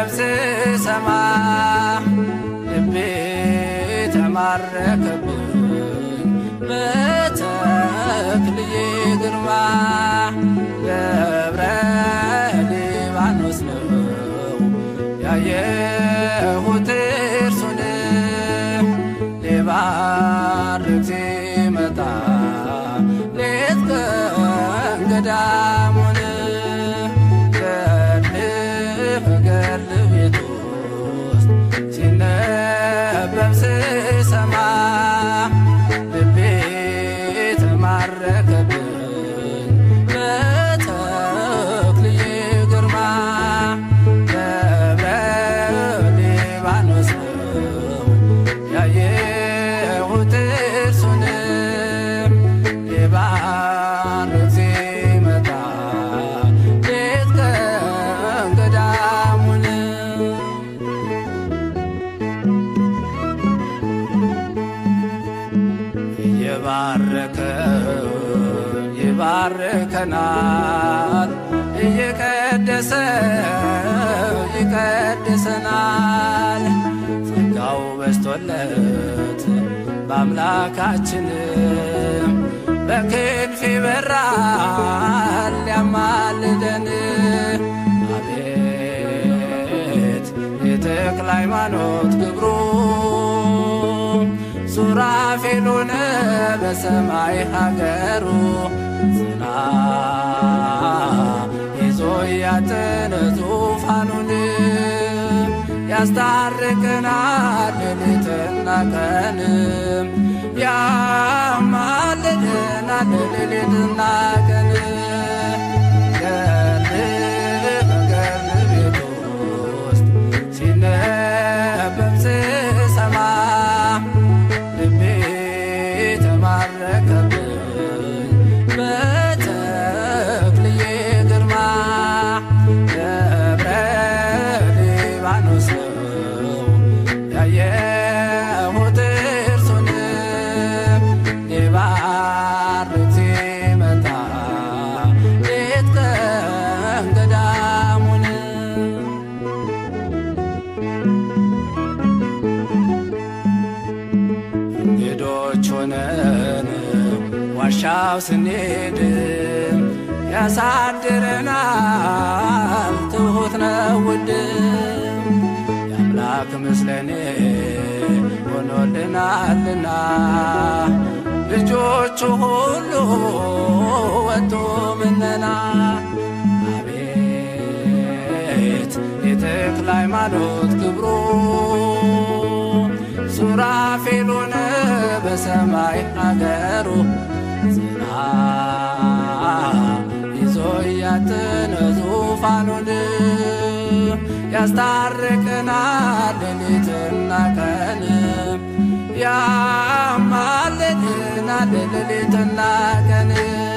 ስሰማ ልቤ ተማረከብኝ በተክልዬ ግርማ ደብረ ሊባኖስ ነው ያየሁት እርሱን ሊባርክ ሲመጣ ሌት ቀን ገዳሙን ገድል ቤት ውስጥ ሲነበብ ስሰማ ልቤ ተማረከብኝ በተክልዬ ግርማ ደብረ ሊባኖስ ነው ያየሁት እርሱን ሊባርክ ሲመጣ ሌት ቀን ገዳሙን ይባርከናል እየቀደሰ ይቀድሰናል ጸጋው በስቶለት በአምላካችን በክንፍ ይበራል ያማልደን አቤት የተክለ ሃይማኖት ክብሩ ሱራፌሉን በሰማይ ሀገሩ ዝና ይዞ ያጠነ ዙፋኑን ያስታርቀናል ሌሊትና ቀን ያማልደናል ሌሊትና ቀን ገድል ቤት ውስጥ ሲነበብ ስሰማ ልቤ ተማረከብኝ በተክልዬ ግርማ ደብረ ሊባኖስ ነው ያየሁት እርሱን ሊባርክ ሲመጣ ሌት ቀን ገዳሙን እንግዶች ሆነን ዋሻው ስንሄድ ያሳድረናል ትሁት ነው ውድ የአምላክ ምስለኔ ሆኖልናልና ልጆቹ ሁሉ ወጡ ምነና አቤት የተክለ ሃይማኖት ክብሩ ሱራፌሉን በሰማይ ሀገሩ ዝና ይዞ ያጠነ ዙፋኑን ያስታርቀናል ሌሊትና ቀን ያማልደናል ሌሊትና ቀን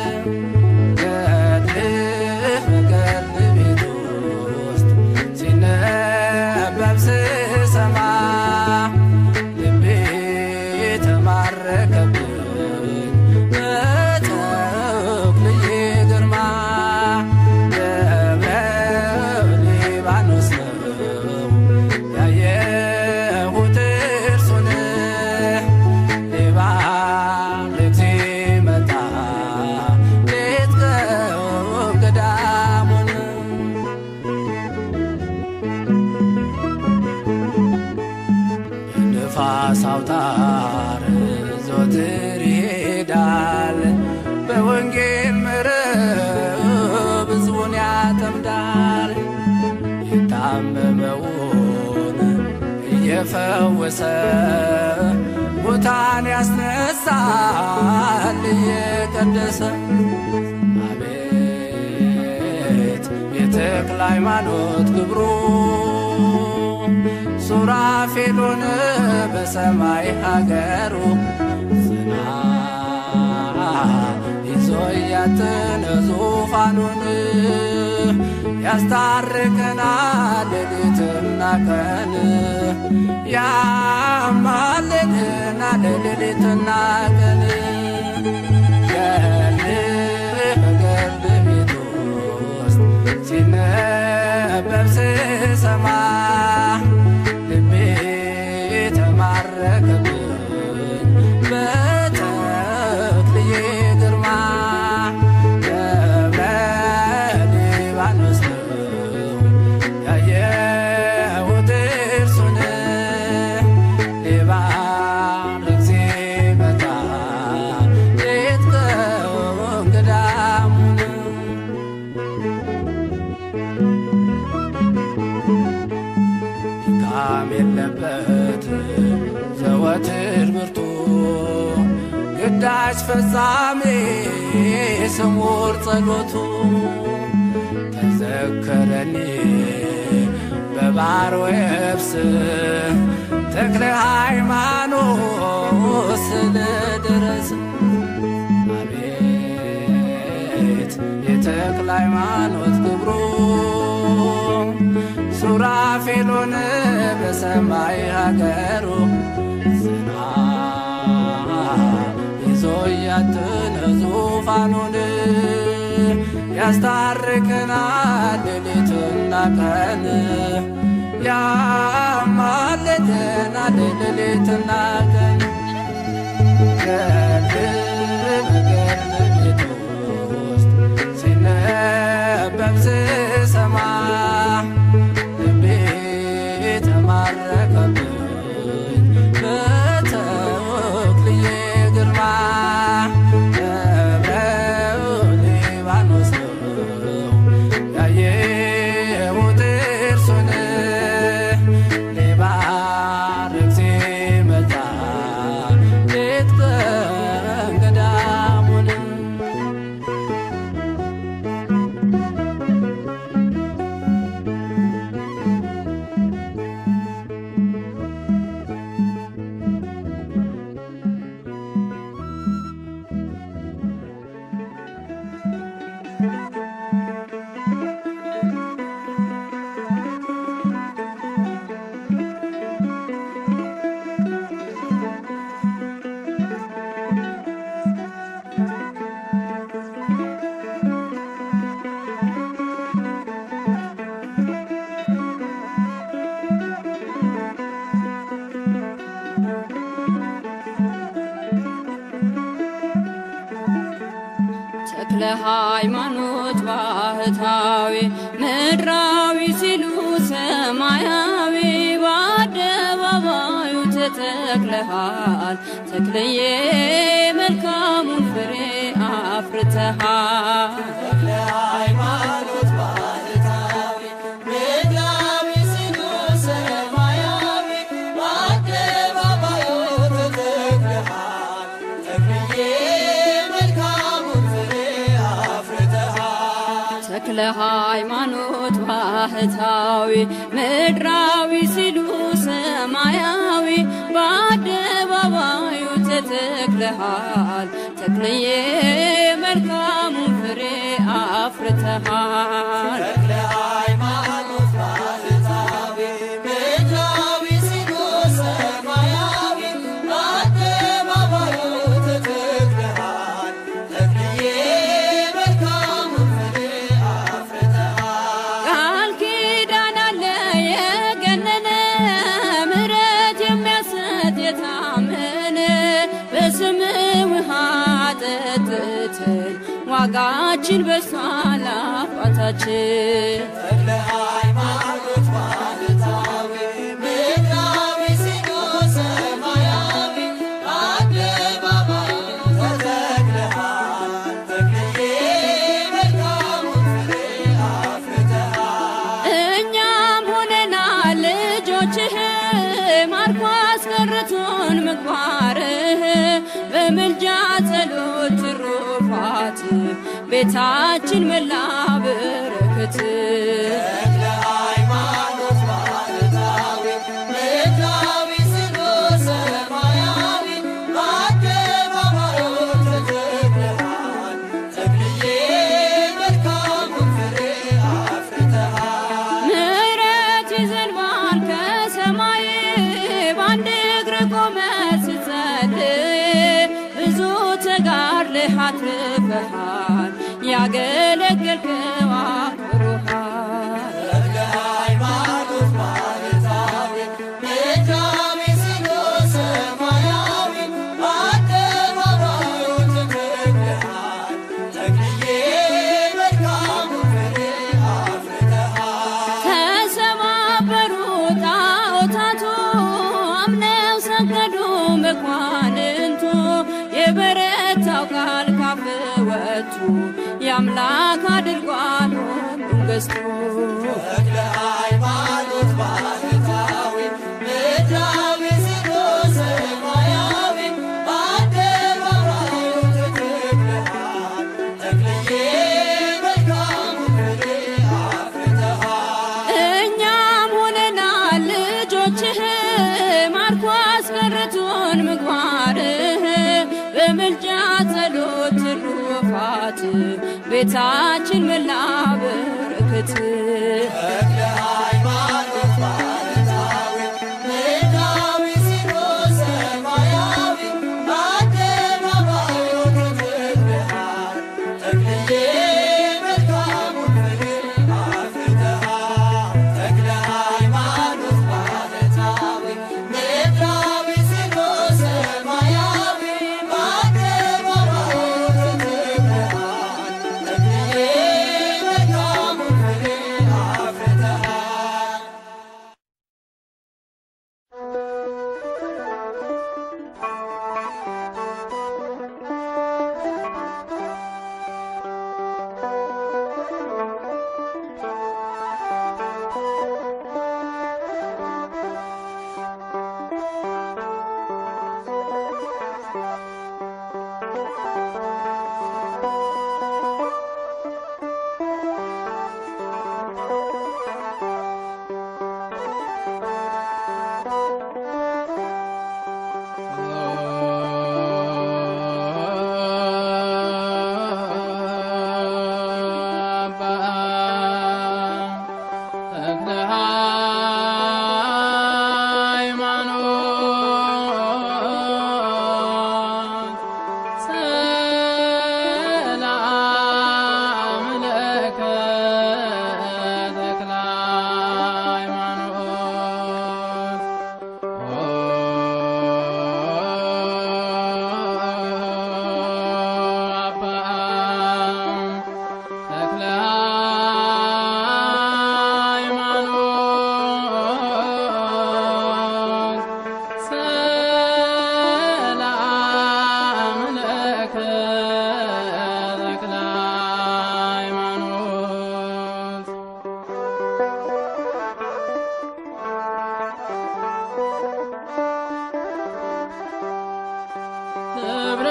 ገድል ቤት ውስጥ ሲነበብ ስሰማ ልቤ ተማረከብኝ በተክልዬ ግርማ ደብረ ሊባኖስ ነው ያየሁት እርሱን ሊባርክ ሲመጣ ሌት ቀን ገዳሙን ንፋስ አውታር ዘወትር ይሄዳል በወንጌል መረብ ሕዝቡን ያጠምዳል የታመመውን እየፈወሰ ሙታን ያስነሳል እየቀደሰ አቤት የተክለ ሃይማኖት ክብሩ ሱራፌሉን በሰማይ ሀገሩ ዝና ይዞ ያጠነ ዙፋኑን ያስታርቀናል ሌሊትና ቀን ያማልደናል ሌሊትና ቀን ገድል ቤት ውስጥ ሲነበብ ስሰማ ድካም የለበት ዘወትር ብርቱ ግዳጅ ፈጻሜ ስሙር ጸሎቱ ተዘከረኒ በባሕር ወየብስ ተክለ ሃይማኖት ስለደረስ አቤት የተክለ ሃይማኖት ክብሩ ሱራፌል ሆነ በሰማይ ሀገሩ ዝና ይዞ ያትነ ዙፋኑን ያስታርቀናል ሌሊትና ቀን ያማልደናል ሌሊትና ቀን በገድል ውስጥ ሲነበብ ስሰማ ልቤ ተማረከብኝ በተክልዬ ግርማ ተክለ ሃይማኖት ባህታዊ ምድራዊ ሲሉ ሰማያዊ በአደባባዩ ተተክለሃል ተክለዬ መልካሙን ፍሬ አፍርተሃል ተክለ ሃይማኖት ባህታዊ ምድራዊ ሲሉ ሰማያዊ በአደባባዩ ተተክለሃል ተክለዬ ተክለ ሃይማኖት ባህታዊ ምድራዊ ሲሉ ሰማያዊ በአደባባዩ ተተክለሃል ተክለዬ መልካሙን ፍሬ አፍርተሃል ተክለ ሃይማኖት ባህታዊ ምድራዊ ሲሉ ሰማያዊ በአደባባዩ ተተክለሃል ተክለዬ ዋጋችን በሷል አባታችን ተክለ ሃይማኖት ባህታዊ ምድራዊ ሲሉ ሰማያዊ በአደባባዩ ተተክለሃል ተክለዬ መልካሙን ፍሬ አፍርተሃል እኛም ሆነናል ልጆችህ ማርኮ አስቀርቶን ምግባርህ በምልጃ ጸሎት ትሩፋት ቤታችን መላ በረከት ተክለ ሃይማኖት ባህታዊ ምድራዊ ሲሉ ሰማያዊ በአደባባዩ ተተክለሃል ተክለዬ መልካሙን ፍሬ አፍርተሃል ምሕረት ይዘንባል ከሰማይ በአንድ እግር ቆመህ ስትጸልይ ብዙ ተጋድለህ አትርፈሃል ያገለገልከው አክብሮሃል ተክለ ሃይማኖት ባህታዊ ምድራዊ ሲሉ ሰማያዊ በአደባባዩ ተተክለሃል ተክለዬ መልካሙን ፍሬ አፍርተሃል ተሰባበሩ ጣዖታቱ አምነው ሰገዱ መኳንንቱ የበረታው ቃል ካፍ ወጡ ያምላክ አድርጓል ሁሉን ገዝቶ ተክለ ሃይማኖት ባህታዊ ልጆችህ ማርኮ አስቀረቱን ምግባርህ በምልጃ ጸሎት ትሩፋት ቤታችን መላ በረከት ተክለ ሃይማኖት ባለታዊ ምድራዊ ሲኖስ ሰማያዊ በአደባባዩ ተተክለሃል ተክልዬ መልካሙን ፍሬ አፍርተሃል ተክለ ሃይማኖት ባለታዊ ምድራዊ ሲኖስ ሰማያዊ በአደባባዩ ተተክለሃል ተክልዬ መልካሙን ፍሬ አፍርተሃል ደብረ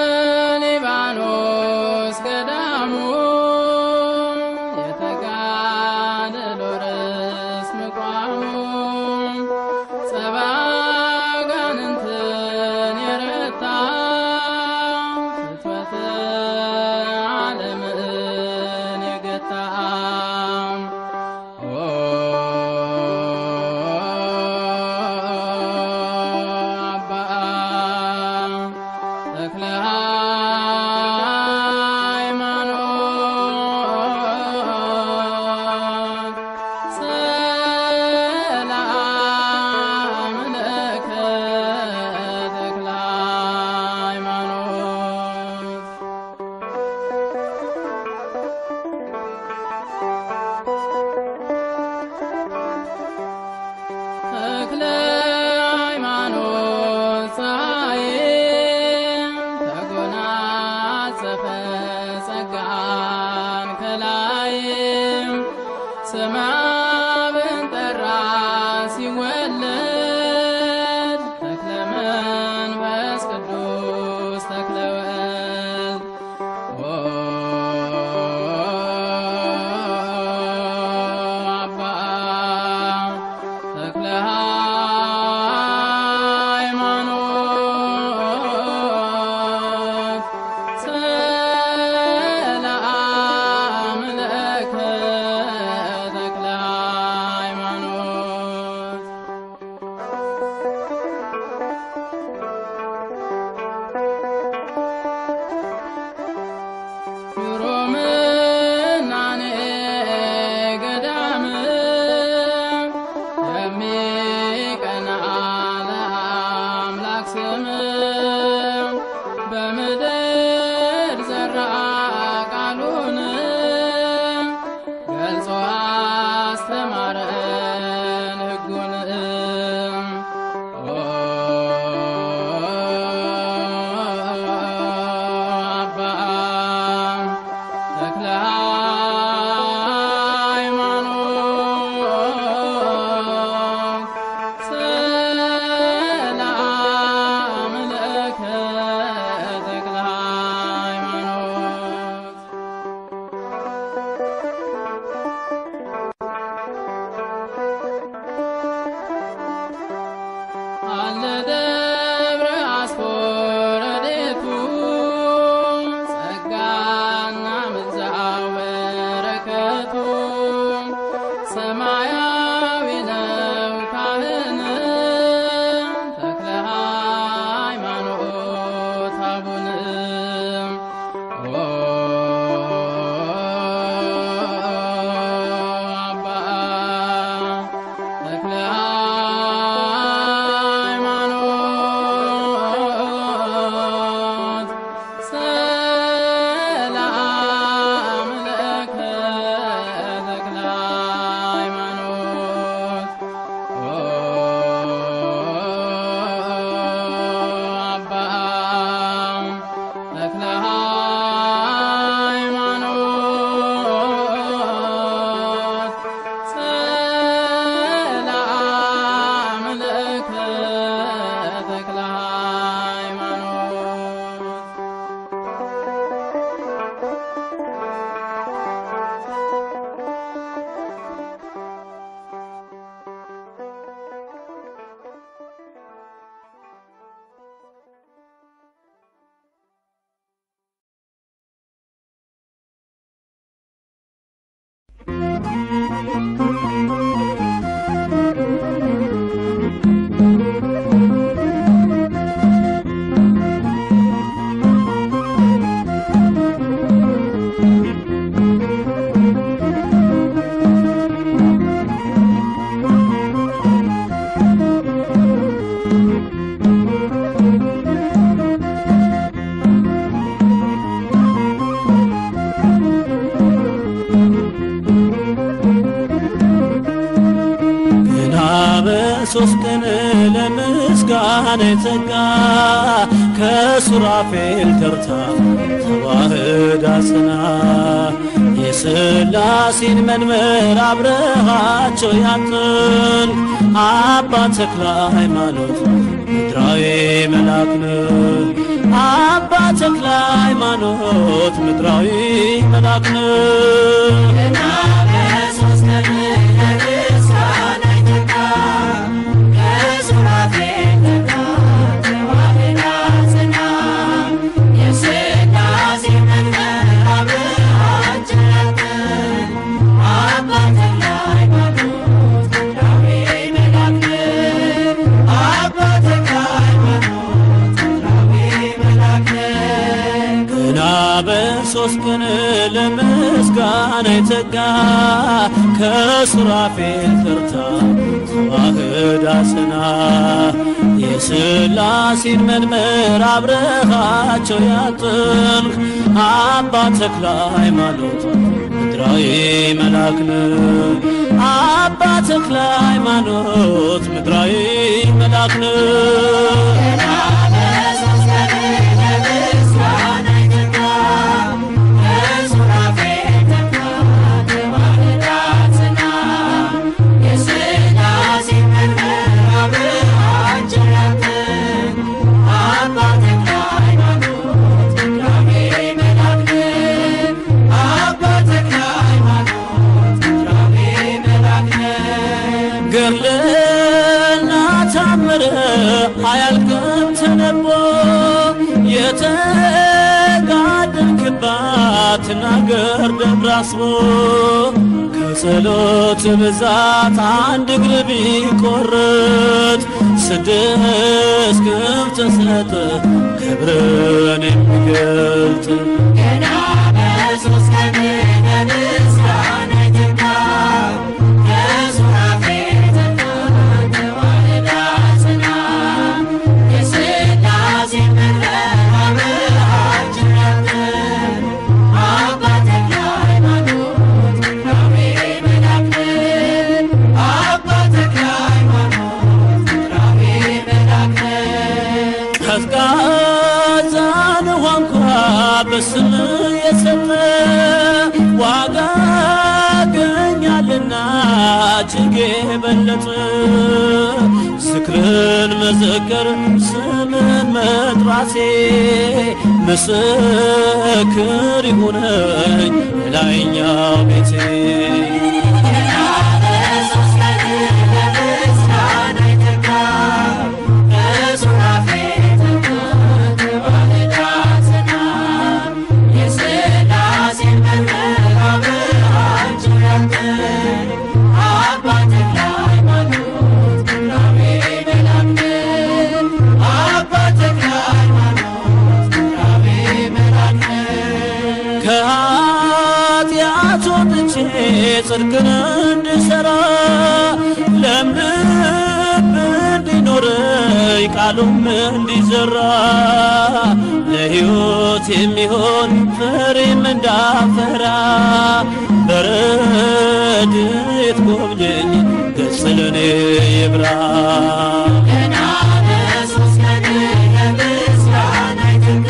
ሊባኖስ ገዳሙ የተጋደሎ ርዕስ ምቋሙ ጸባ አጋንንትን የረታ ፍትወተ ዓለምን የገታ ተክለ ሃይማኖት ሰላም ለከ ተክለ ሃይማኖት ተክለ ሃይማኖት ፀሐይ ተጎናጸፈ ጸጋን ከላይ ስምህ ጠራ ሲወለድ ተክለ መንፈስ ቅዱስ ተክለ ወልድ አባ ተክለ ሃይማኖት ሰላም ለከ ተክለ ሃይማኖት ለደብረ አስኮረዴቱ ጸጋና ምልጃው በረከቱ ሰማያዊ ነው ካህን ተክለ ሃይማኖት አቡነ አባ ተክለ ሃይማኖት ሰላም ለከ ተክለ ሃይማኖት አባ ተክለ ሃይማኖት ሰላም ለከ ተክለ ሃይማኖት ሶስት ቀን ለምስጋና የተጋ ከሱራፌል ተርታ ተዋህዳ ጽና የሥላሴን መንበር አብረሃቸው ያጥን አባ ተክለ ሃይማኖት ምድራዊ መልአክ ነው አባ ተክለ ሃይማኖት ምድራዊ መልአክ ነው ሶስት ቀን ለምስጋና የተጋ ከሱራፌል ተርታ ተዋህዳ ጽና የሥላሴን መንበር አብረሃቸው ያጥንክ አባ ተክለ ሃይማኖት ምድራዊ መልአክ ነው አባ ተክለ ሃይማኖት ምድራዊ መልአክ ነው ገርልና ታምር አያልቅም ተነቦ የተጋደልክባት ናገር ደብረ አስቦ ከጸሎት ብዛት አንድ እግር ቢቆርጥ ስድስት ክንፍ ተሰጠ ክብርን የሚገልጥ ገና በሶስት ቀን ለምስጋና የተጋ ቀዝቃዛን ውሃ እንኳ በስም የሰጠ ዋጋ ገኛልና እጅግ የበለጠ ዝክርን መዘከር ስምን መጥራቴ ምስክር ይሁነኝ ላይኛው ቤቴ ቃሉም እንዲዘራ ለሕይወት የሚሆን ፍሬም እንዳፈራ በረድኤት ጎብኘኝ ገጽ ለኔ ይብራ ገና በሦስት ቀን ለምስጋና ይትጋ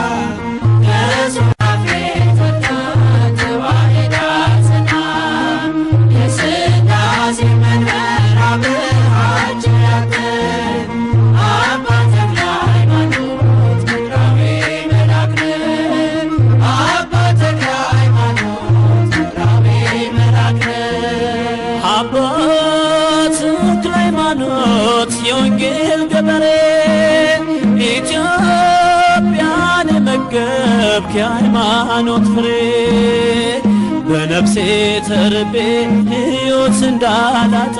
ከሱራፌል ተርታ ተዋሕዳ ጽና የሥላሴ መንበር አብርሃችን ያክል አባ ተክለ ሃይማኖት ምድራዊ መልአክ ነህ አባ ተክለ ሃይማኖት ምድራዊ መልአክ ነህ አባ ተክለ ሃይማኖት የወንጌል ገበሬ ኢትዮጵያን መገብክ የሃይማኖት ፍሬ በነፍሴ ተርቤ ሕይወት እንዳላጣ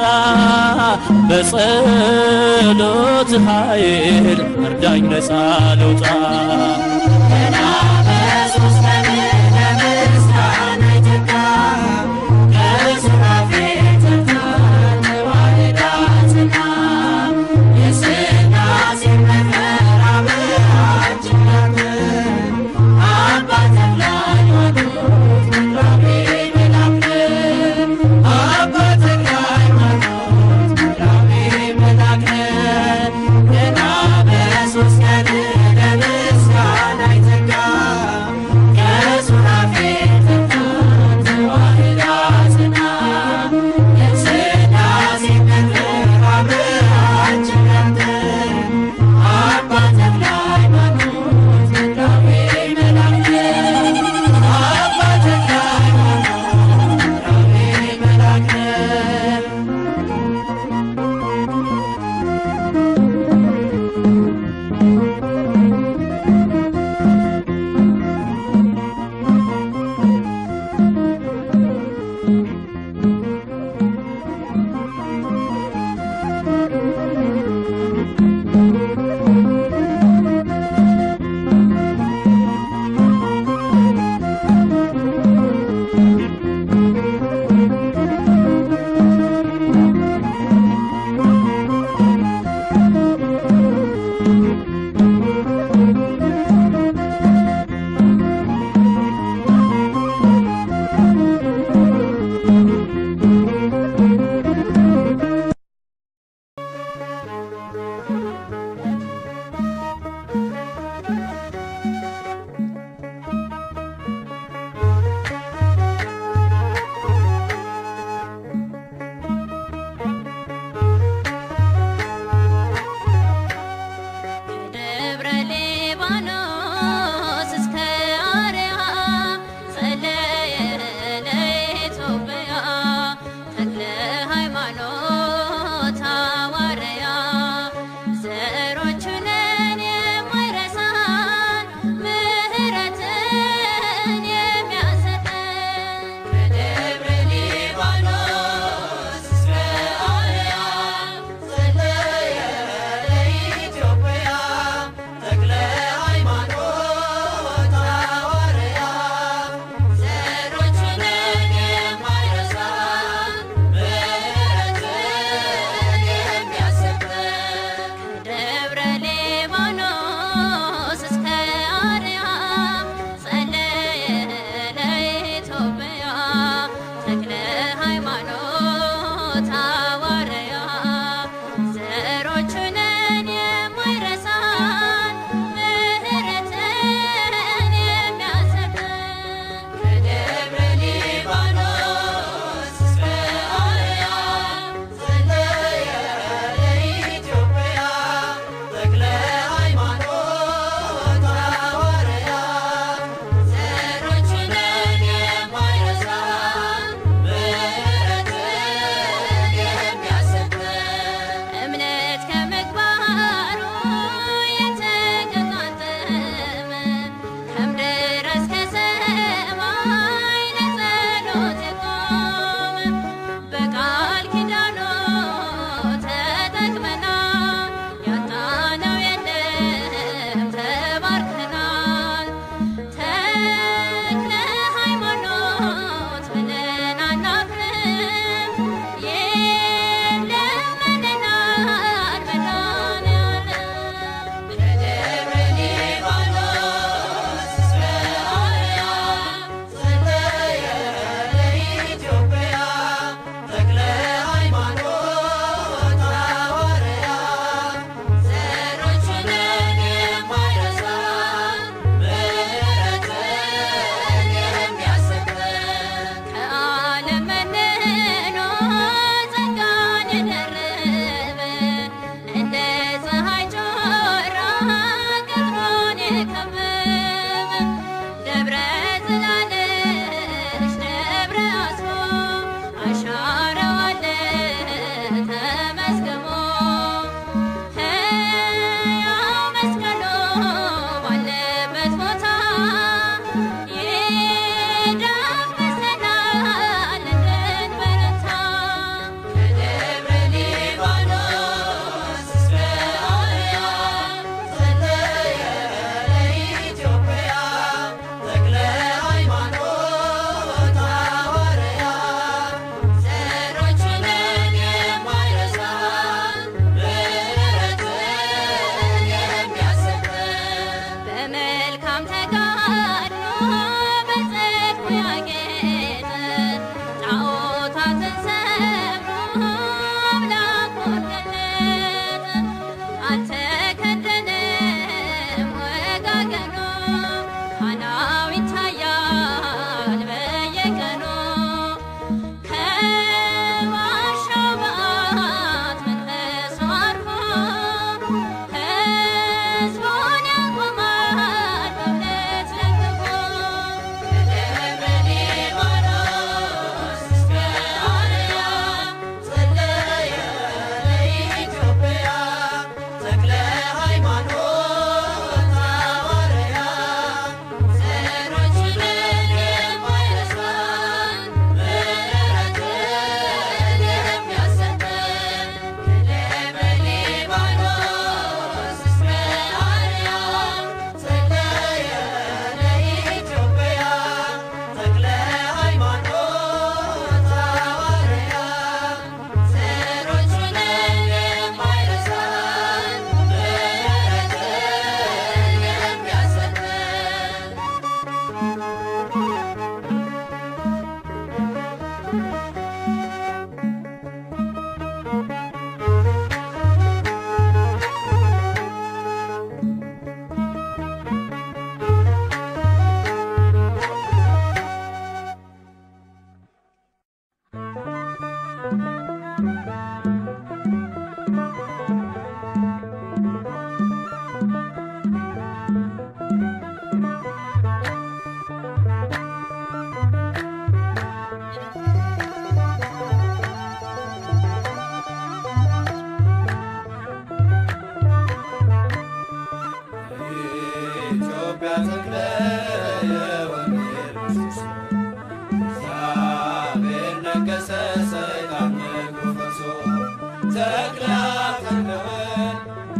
በጸሎት ኃይል እርዳኝ ነፃ ልውጣ ገና በሦስት ቀን ለምስጋና ይትጋ ከሱራፌል ተርታ ተዋሕዳ ጽና የሥላሴ መንበር አብርሃችን ያክል አባ ተክለ ሃይማኖት ምድራዊ መልአክ ነህ አባ ተክለ ሃይማኖት ምድራዊ መልአክ ነህ ገና በሦስት ቀን ለምስጋና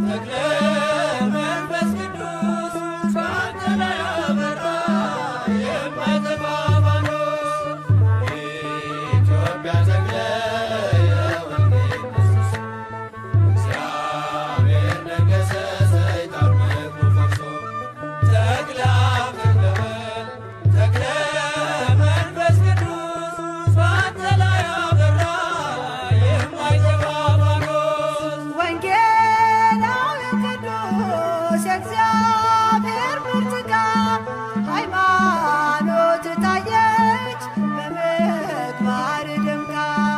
ተክለ መንፈስ ቅዱስ በአንተ ላይ አበራ የማይጠፋ ፋኖስ ኢትዮጵያ ተክለ የወንጌል ምሰሶ እግዚአብሔር ነገሠ ሰይጣን መክሮ ፈርሶ ተክለ አብ ተክለ ወልድ ተክለ መንፈስ ቅዱስ በአንተ ላይ አበራ የማይጠፋ ፋኖስ ወንጌላዊ ቅዱስ የእግዚአብሔር ምርጥ ዕቃ ሃይማኖት ታየች በምግባር ደምቃ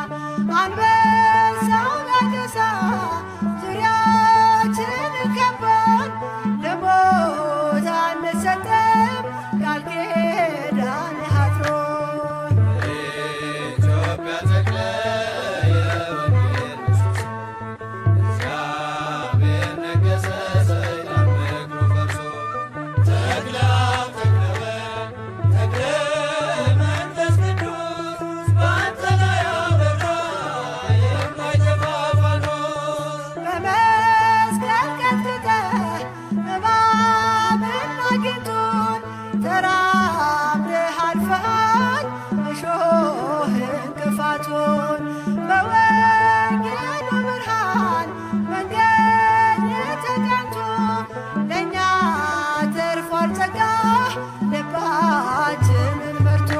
አንበሳው ያገሳ ዙሪያችን ከቧል ለሞት አንሰጥም ቃል ኪዳን አጥሮን ኢትዮጵያ ተክለ የወንጌል ምሰሶ እግዚአብሔር ነገሠ ሰይጣን መክሮ ፈርሶ ተክለ አብ ተክለ ወልድ ተክለ መንፈስ ቅዱስ በአንተ ላይ አበራ የማይጠፋ ፋኖስ በመስቀል ቀጥቅጠህ እባብን አግኝቶን ተራምደህ አልፈሃል እሾህ እንቅፋቱን በወንጌሉ ብርሃን መንገድ ተቀንቶ ለእኛ ተርፏል ጸጋህ ልባችንን መርቶ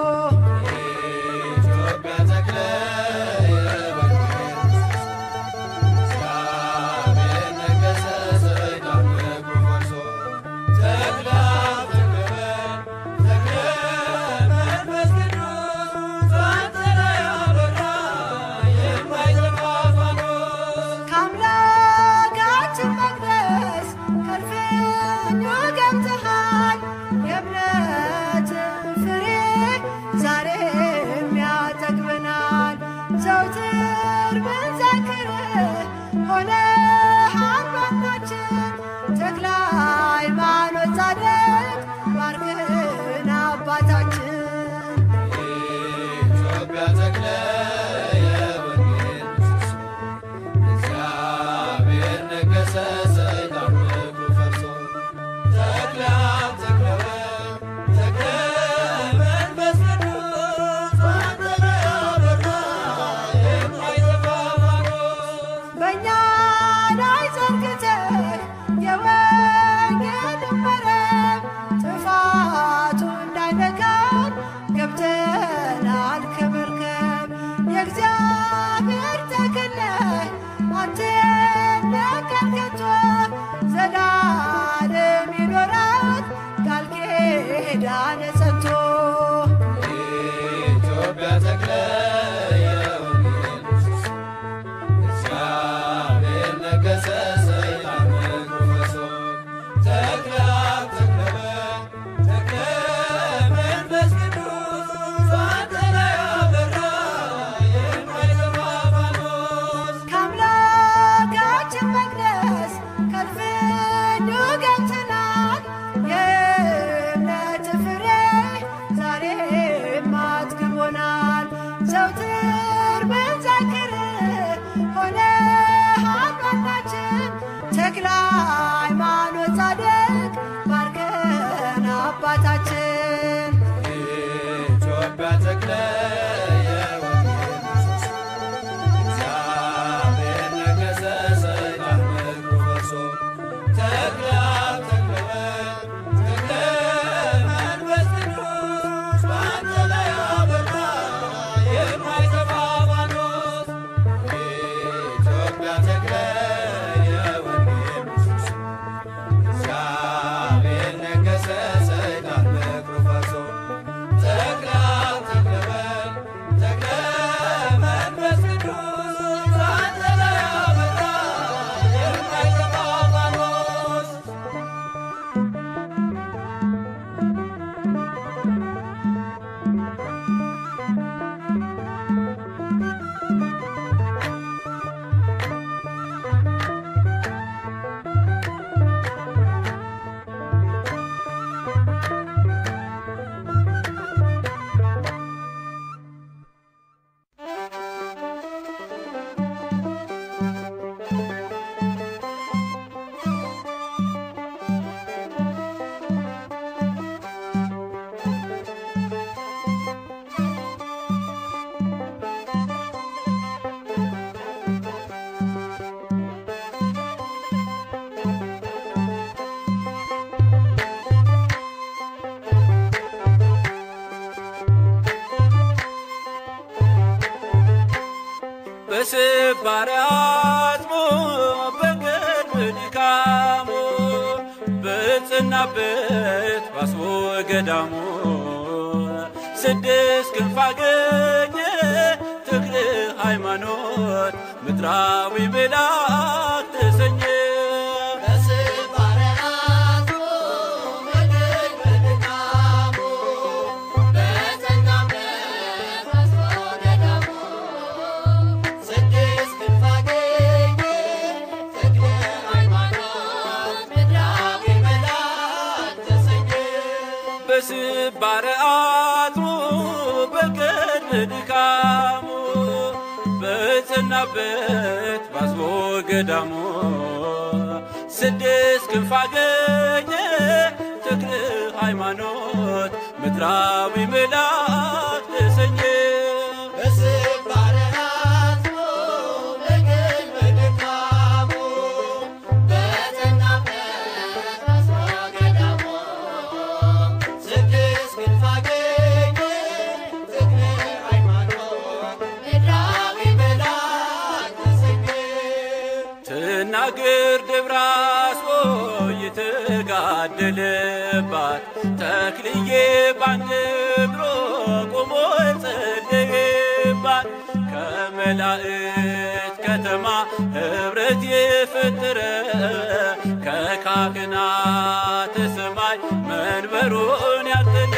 ኢትዮጵያ ተክለ የወንጌል ምሰሶ እግዚአብሔር ነገሠ ሰይጣን መክሮ ፈርሶ ተክለ አብ ተክለ ወልድ ተክለ መንፈስ ቅዱስ በአንተ ላይ አበራ የማይጠፋ ፋኖስ ከአምላካችን መቅደስ ከእልፍኙ ገብተሃል የእምነትን ፍሬ ዛሬም ያጠግበናል ዘውትር ብንዘክርህ ሆነሃል ባናችን ተክለ ሃይማኖት ጻድቅ ባርክን አባታችን ኢትዮጵያ ተክለ የወንጌል ምሰሶ እግዚአብሔር ነገሠ ሰይጣን መክሮ ፈርሶ ተክለ አብ ተክለ ወልድ ተክለ መንፈስ ቅዱስ በአንተ ላይ አበራ የማይጠፋ ፋኖስ በእኛ ላይ ዘርግተህ የወንጌልን መረብ ጥፋቱ እንዳይነካን ገብተናል ከመርከብ የእግዚአብሔር ተክለ ነህ አትነቀል ከቶ በጸናበት ባስቦ ገዳሙ ስድስት ክንፍ አገኘ ተክለ ሃይማኖት ምድራዊ መልአክ ተሰኘ። በስባረ አጥሩ በቅድመ ድካሙ በጸናበት ባስቦ ገዳሙ ስድስት ክንፍ አገኘ ተክለ ሃይማኖት ምድራዊ መልአክ ተሰኘ። ትናገር ደብረ አስቦ የተጋደለባት ተክልዬ ባንድ እግሮ ቆሞ ጸለየባት ከመላእክት ከተማ ኅብረት የፈጠረ ከካህናተ ሰማይ መንበሩን ያተነ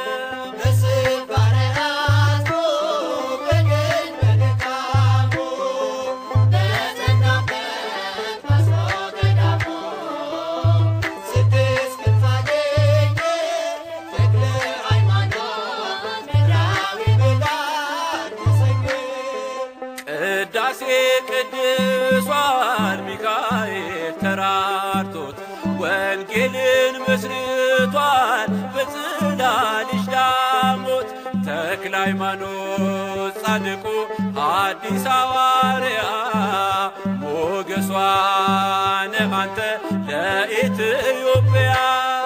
ቅዳሴ ቅዱሳን ሚካኤል ተራርቶት ወንጌልን መስርቷል በጽላልሽ ዳሞት ተክለ ሃይማኖት ጻድቁ አዲስ ሐዋርያ ሞገሷ ነህ አንተ ለኢትዮጵያ።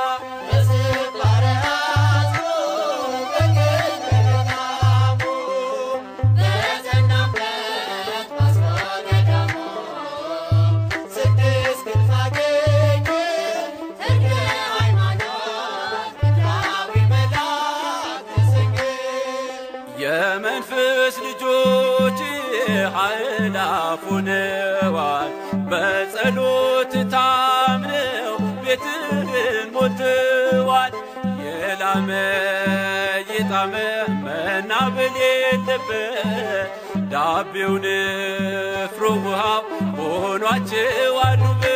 የመንፈስ ልጆች ኃይላፍ ሆነዋል በጸሎት ታምነው ቤትህን ሞልተዋል። የላመ የጣመ መና በሌለበት ዳቤው ንፍሮ ውሃው ሆኗቸው አሉበት።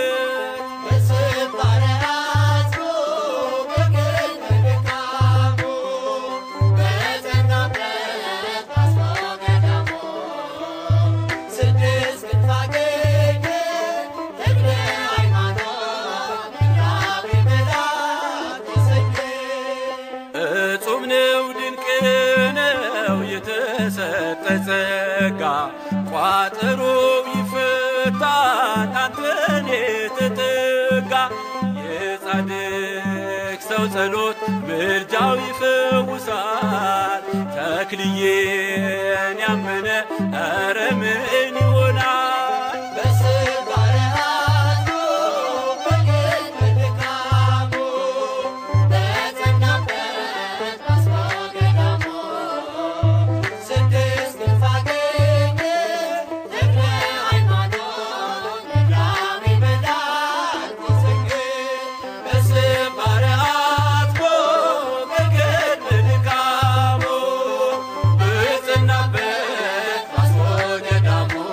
እጹም ነው ድንቅ ነው የተሰጠ ጸጋ ቋጠሮው ይፈታል አንተን የተጠጋ የጻድቅ ሰው ጸሎት ምልጃው ይፈውሳል ተክልዬን ያመነ ኧረ ምን ይሆናል? በጸናበት ባስቦ ገዳሙ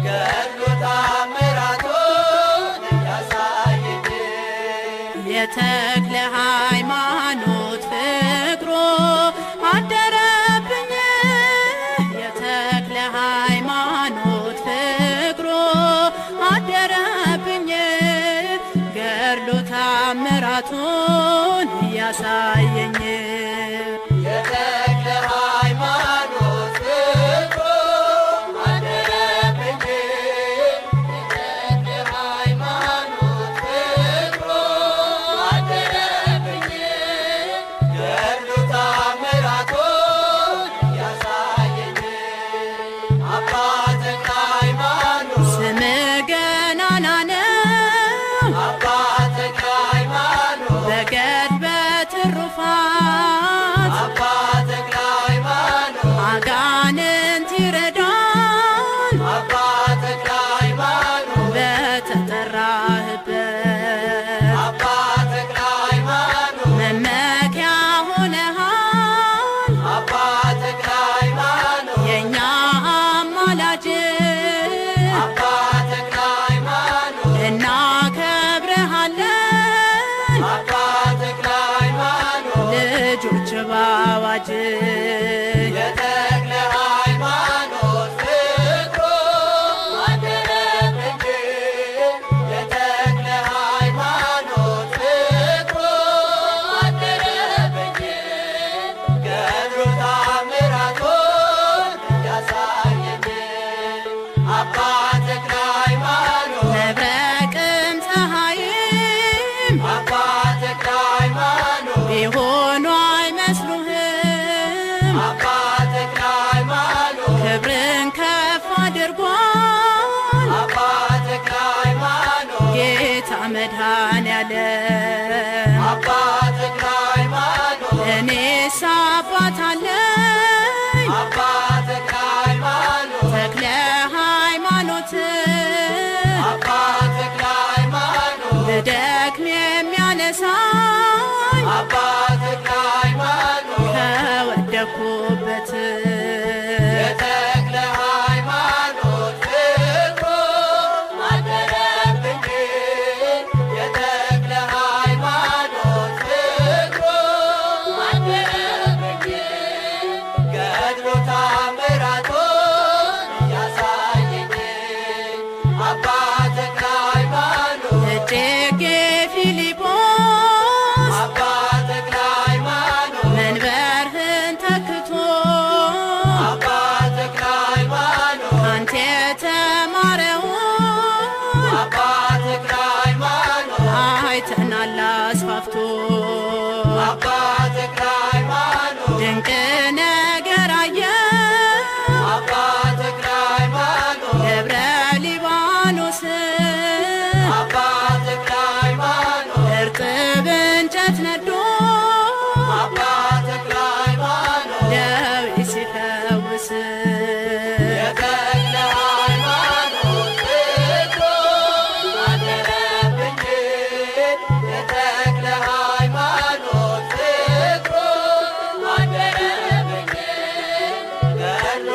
ገድሉ ታምራቱን ያሳየኝ የተክለ ሃይማኖት ፍቅሮ አደረብኝ የተክለ ሃይማኖት ፍቅሮ አደረብኝ ገድሉ ታምራቱን ያሳየኝ የተክለ ሃይማኖት ፍቅሩ አደረብኝ የተክለ ሃይማኖት ፍቅሩ አደረብኝ ገድሉ ታምራቱን ያሳየኝ አባ ተክለ ሃይማኖት ስምህ ገናና ነው አባ ተክለ ሃይማኖት በገድል በትሩፋት አባ ተክለ ሃይማኖት አጋንንት ይረዳል አባ ተክለ ሃይማኖት በተጠራህበት አባ ተክለ ሃይማኖት መመኪያ ሆነሃል አባ ተክለ ሃይማኖት የእኛ አማላጅ አባ ተክለ ሃይማኖት እናከብርሃለን አባ ተክለ ሃይማኖት ልጆች ባዋጅ የተክለ ሃይማኖት ፍቅሩ አደረብኝ የተክለ ሃይማኖት ፍቅሩ አደረብኝ ገድሉ ታምራቱን ያሳየኝ አባ ተክለ ሃይማኖት መብረቅም ፀሐይም አባ ተክለ ሃይማኖት ቢሆኑ አይመስሉህም አባ ተክለ ሃይማኖት ክብርን ከፍ አድርጓል አባ ተክለ ሃይማኖት ጌታ መድኃኔዓለም አባ ተክለ ሃይማኖት እኔስ አባት አለኝ አባ ተክለ ሃይማኖት ተክለ ሃይማኖት አባ ተክለ ሃይማኖት ብደክም የሚያነሳኝ አባ ተክለ ሃይማኖት ከወደኩበት የተክለ ሃይማኖት ፍቅሩ አደረብኝ የተክለ ሃይማኖት ፍቅሩ አደረብኝ ገድሉ ታምራቱን ያሳየኝ አባ ተክለ ሃይማኖት እቴጌ ፊልጶስ አባ ተክለ ሃይማኖት መንበርህን ተክቶ አባ ተክለ ሃይማኖት ካንተ የተማረውን አባ ተክለ ሃይማኖት አይተናል አስፋፍቶ አባ ተክለ ሃይማኖት ድንቅ ነገር አየን አባ ተክለ ሃይማኖት ደብረ ሊባኖስ አባ ተክለ ሃይማኖት እርጥብ እንጨት ነዶ አባ ተክለ ሃይማኖት ደዌ ሲፈውስ የተክለ ሃይማኖት ፍቅሩ አደረብኝ የተክለ ሃይማኖት ፍቅሩ አደረብኝ ገድሉ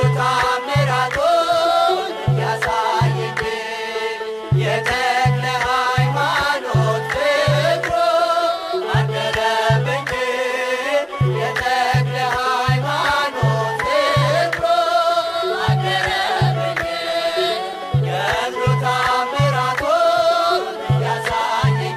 ታምራቱን ያሳየኝ የተክለ ሃይማኖት ፍቅሩ አደረብኝ የተክለ ሃይማኖት ፍቅሩ አደረብኝ ገድሉ ታምራቱን ያሳየኝ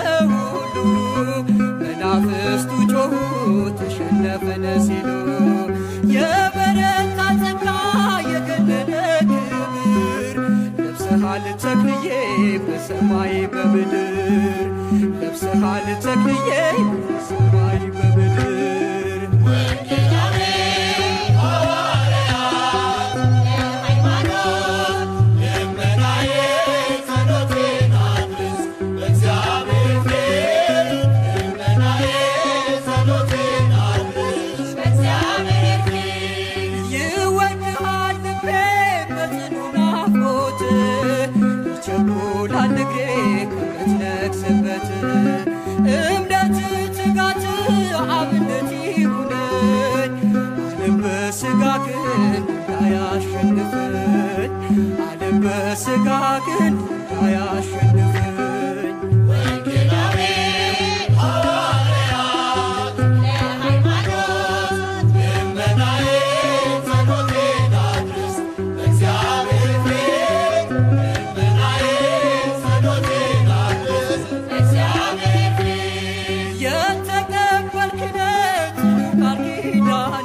ሁሉ መናፍስቱ ጮኹ ተሸነፈን ሲሉ የበረታ ጸጋ የገነነ ክብር ለብሰሃል ተክልዬ በሰማይ በምድር ለብሰሃል ተክልዬ በሰማይ በምድር በሥጋ ግን አያሸንፈኝ ወንጌላዊ ሐዋርያት ለሃይማኖት ልመናዬ ጸሎቴን አድርስ በእግዚአብሔር ፊት ልመናዬ ጸሎቴን አድርስ በእግዚአብሔር ፊት የተቀበልክነት ቃል ኪዳን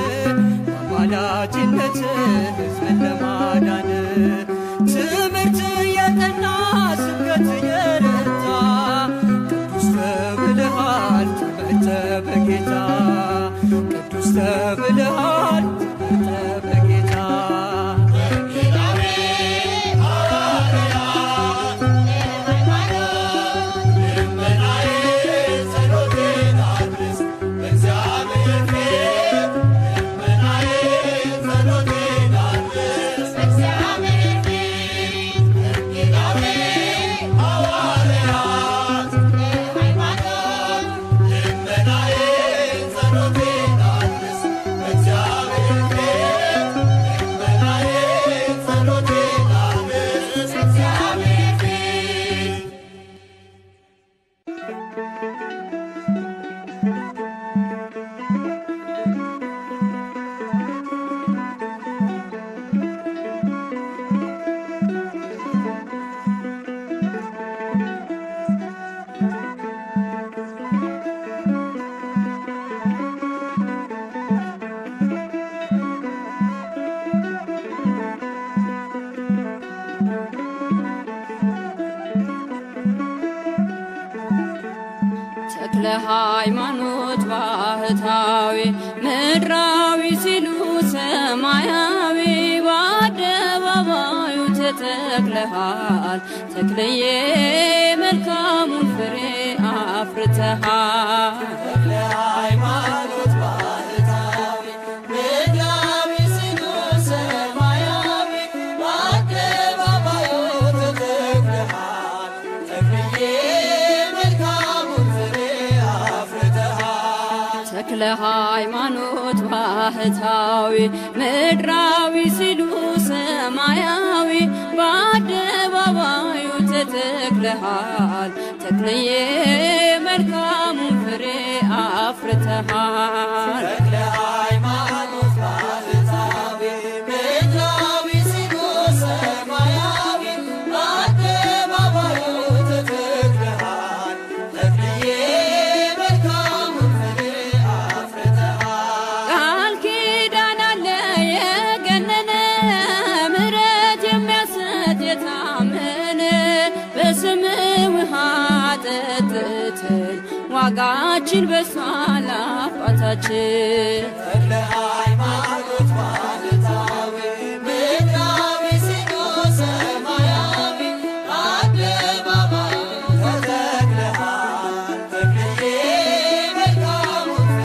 በአማላጅነት ሕዝብን ለማዳን ትምህርት የጠና ስብከት የረታ ቅዱስ ተብለሃል ተመርተ በጌታ ቅዱስ ተብለሃል ተመርተ በጌታ ወንጌላዊ ሐዋርያት ለሃይማኖት ልመናዬ ጸሎቴን አድርስ በእግዚአብሔር ፊት ልመናዬ ጸሎቴን አድርስ በእግዚአብሔር ለሃይማኖት ባህታዊ ምድራዊ ሲሉ ሰማያዊ በአደባባዩ ተተክለሃል ተክልዬ መልካሙን ፍሬ አፍርተሃል ለሃይማኖት ባህታዊ ምድራዊ ሲሉ ሰማያዊ በአደባባዩ ተተክለሃል ተክልዬ ተክለ ሃይማኖት ባህታዊ ምድራዊ ሲሉ ሰማያዊ በአደባባዩ ተተክለሃል ተክልዬ መልካሙን ፍሬ አፍርተሃል ተክለ ሃይማኖት ባህታዊ ምድራዊ ሲሉ ሰማያዊ በአደባባዩ ተተክለሃል ተክልዬ ዋጋችን በሷል አባታችን ተክለ ሃይማኖት